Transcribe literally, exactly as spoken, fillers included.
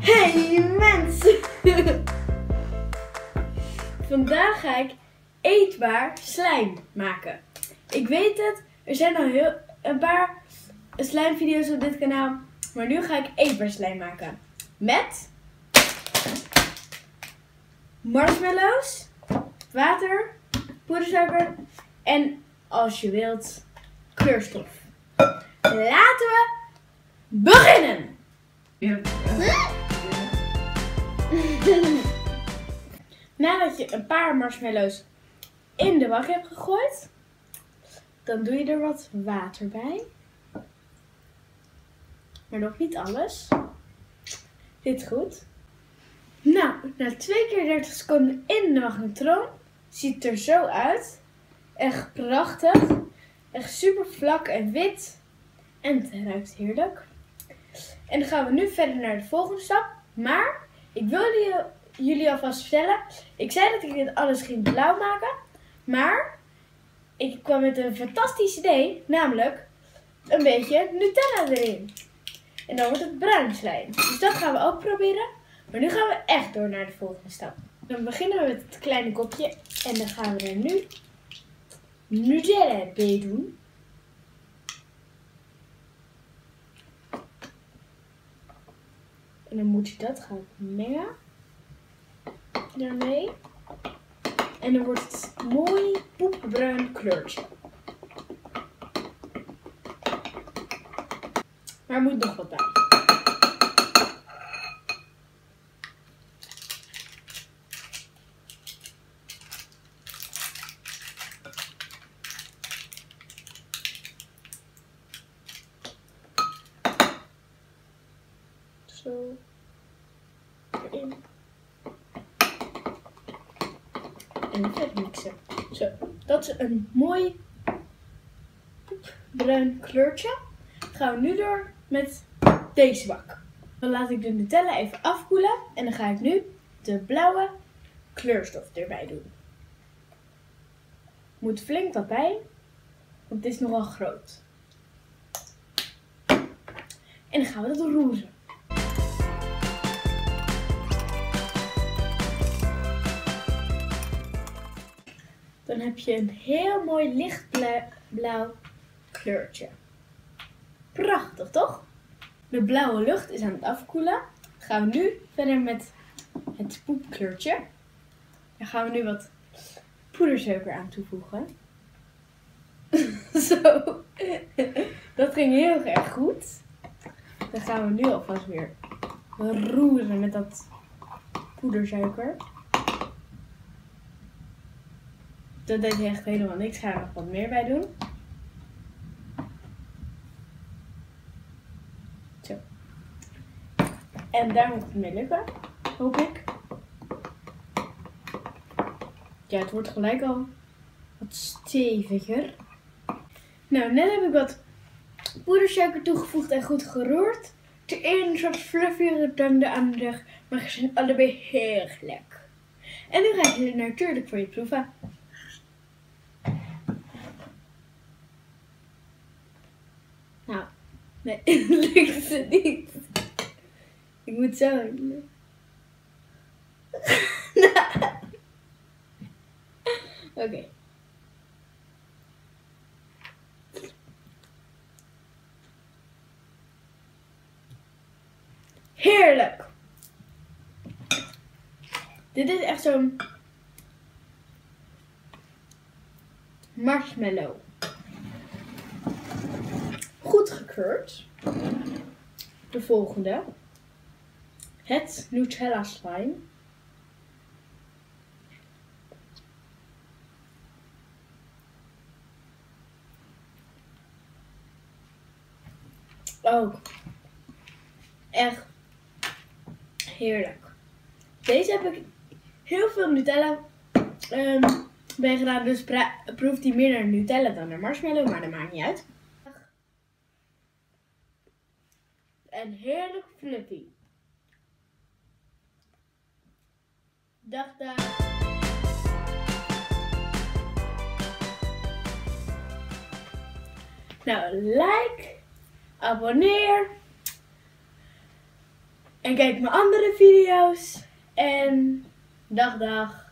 Hey mensen! Vandaag ga ik eetbaar slijm maken. Ik weet het, er zijn al heel, een paar slijmvideo's op dit kanaal. Maar nu ga ik eetbaar slijm maken. Met marshmallows, water, poedersuiker en als je wilt kleurstof. Laten we beginnen! Ja. Nadat je een paar marshmallows in de wak hebt gegooid, dan doe je er wat water bij. Maar nog niet alles. Dit goed. Nou, na twee keer dertig seconden in de magnetron ziet het er zo uit. Echt prachtig. Echt super vlak en wit. En het ruikt heerlijk. En dan gaan we nu verder naar de volgende stap. Maar ik wil jullie, jullie alvast vertellen. Ik zei dat ik dit alles ging blauw maken. Maar ik kwam met een fantastisch idee. Namelijk een beetje Nutella erin. En dan wordt het bruin slijm. Dus dat gaan we ook proberen. Maar nu gaan we echt door naar de volgende stap. Dan beginnen we met het kleine kopje. En dan gaan we er nu Nutella bij doen. En dan moet je dat gaan mengen. Daarmee. En dan wordt het een mooi poepbruin kleurtje. Maar er moet nog wat bij. Zo. Erin. En verder mixen. Zo. Dat is een mooi bruin kleurtje. Dan gaan we nu door met deze bak. Dan laat ik de Nutella even afkoelen. En dan ga ik nu de blauwe kleurstof erbij doen. Moet flink wat bij. Want het is nogal groot. En dan gaan we dat roeren. Dan heb je een heel mooi lichtblauw kleurtje. Prachtig, toch? De blauwe lucht is aan het afkoelen. Dan gaan we nu verder met het poepkleurtje. Dan gaan we nu wat poedersuiker aan toevoegen. Zo. Dat ging heel erg goed. Dan gaan we nu alvast weer roeren met dat poedersuiker. Dat deed echt helemaal niks. Ik ga er nog wat meer bij doen. Zo. En daar moet het mee lukken. Hoop ik. Ja, het wordt gelijk al wat steviger. Nou, net heb ik wat poedersuiker toegevoegd en goed geroerd. De ene is wat fluffier dan de andere. Maar ze zijn allebei heel lekker. En nu ga ik het natuurlijk voor je proeven. Nou, nee, lukt het niet. Ik moet zo. Oké. Okay. Heerlijk. Dit is echt zo'n marshmallow. Goed gekeurd. De volgende. Het Nutella slime. Ook. Echt heerlijk. Deze heb ik heel veel Nutella um, bij gedaan. Dus proeft die meer naar Nutella dan naar marshmallow. Maar dat maakt niet uit. En heerlijk fluffy. Dag dag. Nou, like, abonneer En kijk mijn andere video's. En dag dag.